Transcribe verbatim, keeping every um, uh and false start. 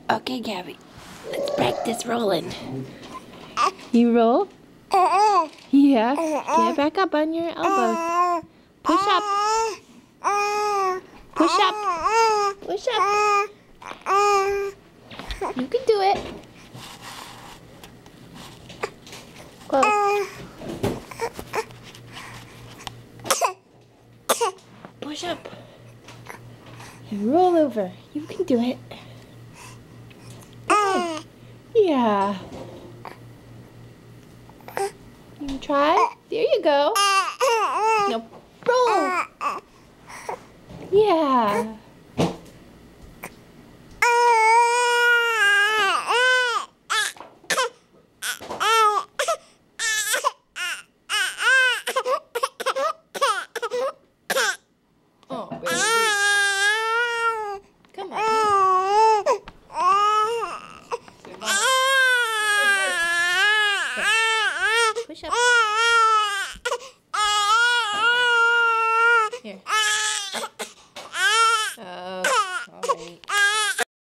Okay, Gabby. Let's practice rolling. You roll? Yeah. Get back up on your elbows. Push up. Push up. Push up. You can do it. Close. Push up. And roll over. You can do it. Good. Yeah. You try? There you go. Now roll. Yeah. Oh, baby. Come on. Push up. Here.